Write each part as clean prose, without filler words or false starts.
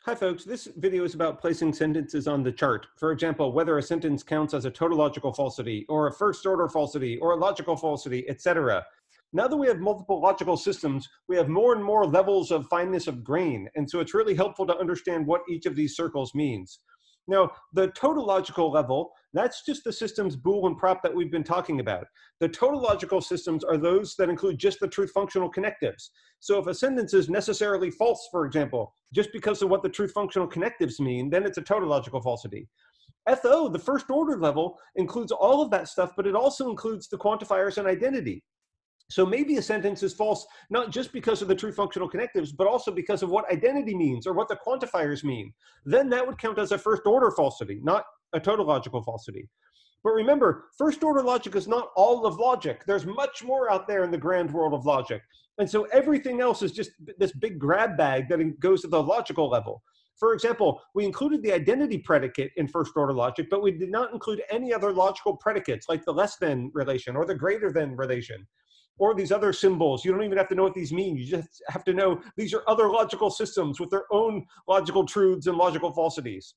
Hi folks, this video is about placing sentences on the chart. For example, whether a sentence counts as a tautological falsity, or a first order falsity, or a logical falsity, etc. Now that we have multiple logical systems, we have more and more levels of fineness of grain, and so it's really helpful to understand what each of these circles means. Now, the tautological level, that's just the system's bool and prop that we've been talking about. The tautological systems are those that include just the truth functional connectives. So if a sentence is necessarily false, for example, just because of what the truth functional connectives mean, then it's a tautological falsity. FO, the first order level, includes all of that stuff, but it also includes the quantifiers and identity. So maybe a sentence is false, not just because of the truth functional connectives, but also because of what identity means or what the quantifiers mean. Then that would count as a first order falsity, not a tautological falsity. But remember, first order logic is not all of logic. There's much more out there in the grand world of logic. And so everything else is just this big grab bag that goes to the logical level. For example, we included the identity predicate in first order logic, but we did not include any other logical predicates like the less than relation or the greater than relation, or these other symbols. You don't even have to know what these mean. You just have to know these are other logical systems with their own logical truths and logical falsities.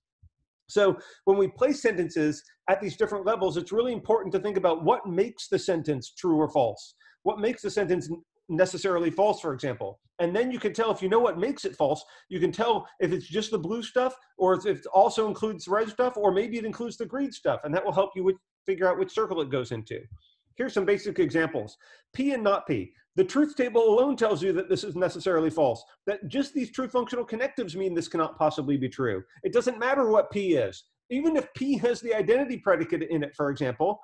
So when we place sentences at these different levels, it's really important to think about what makes the sentence true or false. What makes the sentence necessarily false, for example. And then you can tell, if you know what makes it false, you can tell if it's just the blue stuff, or if it also includes the red stuff, or maybe it includes the green stuff. And that will help you figure out which circle it goes into. Here's some basic examples. P and not P. The truth table alone tells you that this is necessarily false, that just these truth functional connectives mean this cannot possibly be true. It doesn't matter what P is. Even if P has the identity predicate in it, for example,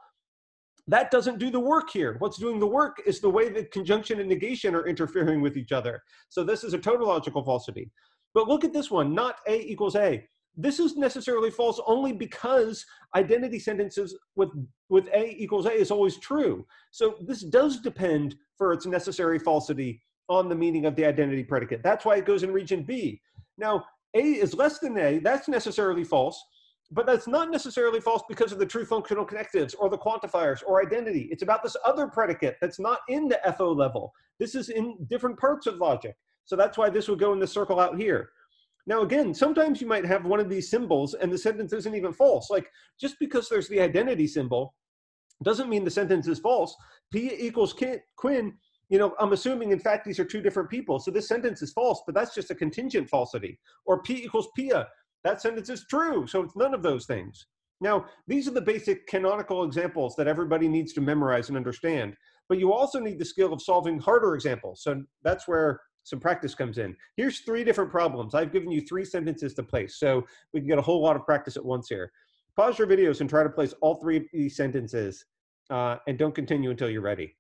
that doesn't do the work here. What's doing the work is the way that conjunction and negation are interfering with each other. So this is a tautological falsity. But look at this one, not A equals A. This is necessarily false only because identity sentences with A equals A is always true. So this does depend for its necessary falsity on the meaning of the identity predicate. That's why it goes in region B. Now, A is less than A, that's necessarily false, but that's not necessarily false because of the truth functional connectives or the quantifiers or identity. It's about this other predicate that's not in the FO level. This is in different parts of logic. So that's why this would go in the circle out here. Now, again, sometimes you might have one of these symbols and the sentence isn't even false. Like, just because there's the identity symbol doesn't mean the sentence is false. P equals Quinn, I'm assuming, in fact, these are two different people. So this sentence is false, but that's just a contingent falsity. Or P equals Pia, that sentence is true. So it's none of those things. Now, these are the basic canonical examples that everybody needs to memorize and understand. But you also need the skill of solving harder examples. So that's where some practice comes in. Here's 3 different problems. I've given you 3 sentences to place, so we can get a whole lot of practice at once here. Pause your videos and try to place all 3 of these sentences, and don't continue until you're ready.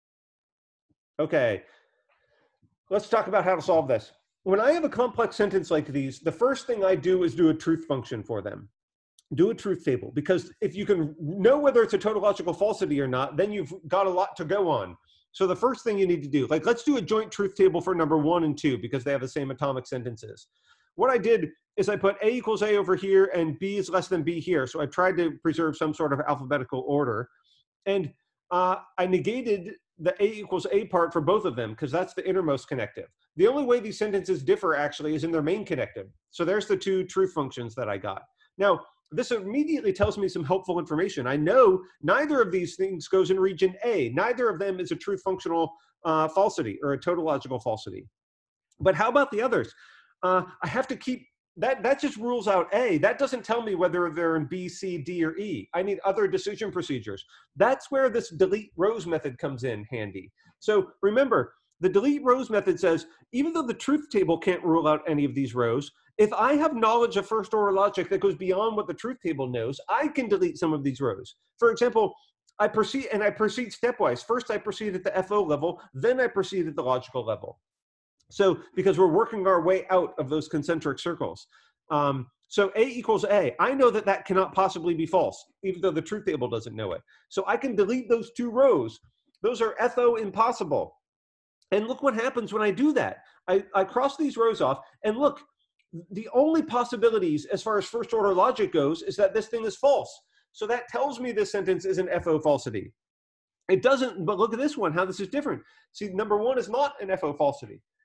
Okay, let's talk about how to solve this. When I have a complex sentence like these, the first thing I do is do a truth function for them. Do a truth table, because if you can know whether it's a tautological falsity or not, then you've got a lot to go on. So the first thing you need to do, like, let's do a joint truth table for number 1 and 2 because they have the same atomic sentences. What I did is I put A equals A over here and B is less than B here. So I tried to preserve some sort of alphabetical order. And I negated the A equals A part for both of them because that's the innermost connective. The only way these sentences differ actually is in their main connective. So there's the 2 truth functions that I got. Now, this immediately tells me some helpful information. I know neither of these things goes in region A. Neither of them is a truth functional falsity or a tautological falsity. But how about the others? I have to keep, that just rules out A. That doesn't tell me whether they're in B, C, D, or E. I need other decision procedures. That's where this delete rows method comes in handy. So remember, the delete rows method says, even though the truth table can't rule out any of these rows, if I have knowledge of first order logic that goes beyond what the truth table knows, I can delete some of these rows. For example, I proceed stepwise. First, I proceed at the FO level, then I proceed at the logical level. So, because we're working our way out of those concentric circles. So A equals A, I know that that cannot possibly be false, even though the truth table doesn't know it. So I can delete those 2 rows. Those are FO impossible. And look what happens when I do that. I cross these rows off, and look, the only possibilities as far as first order logic goes is that this thing is false. So that tells me this sentence is an FO falsity. It doesn't, but look at this one, how this is different. See, number 1 is not an FO falsity.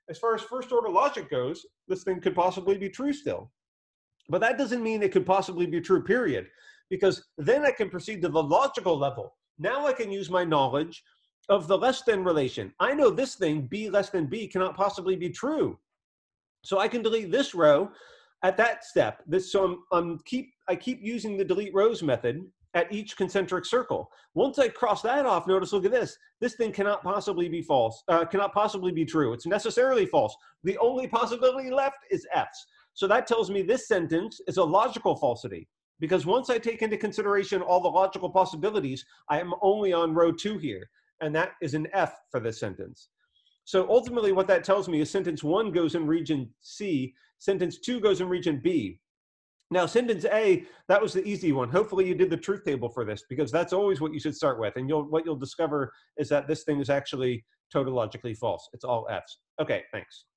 As far as first order logic goes, this thing could possibly be true still. But that doesn't mean it could possibly be true, period, because then I can proceed to the logical level. Now I can use my knowledge of the less than relation. I know this thing, B less than B, cannot possibly be true. So I can delete this row at that step. So I keep using the delete rows method at each concentric circle. Once I cross that off, notice, look at this. This thing cannot possibly be false, cannot possibly be true. It's necessarily false. The only possibility left is F's. So that tells me this sentence is a logical falsity, because once I take into consideration all the logical possibilities, I am only on row 2 here, and that is an F for this sentence. So ultimately what that tells me is sentence 1 goes in region C, sentence 2 goes in region B. Now sentence A, that was the easy one. Hopefully you did the truth table for this, because that's always what you should start with. And what you'll discover is that this thing is actually tautologically false. It's all F's. Okay, thanks.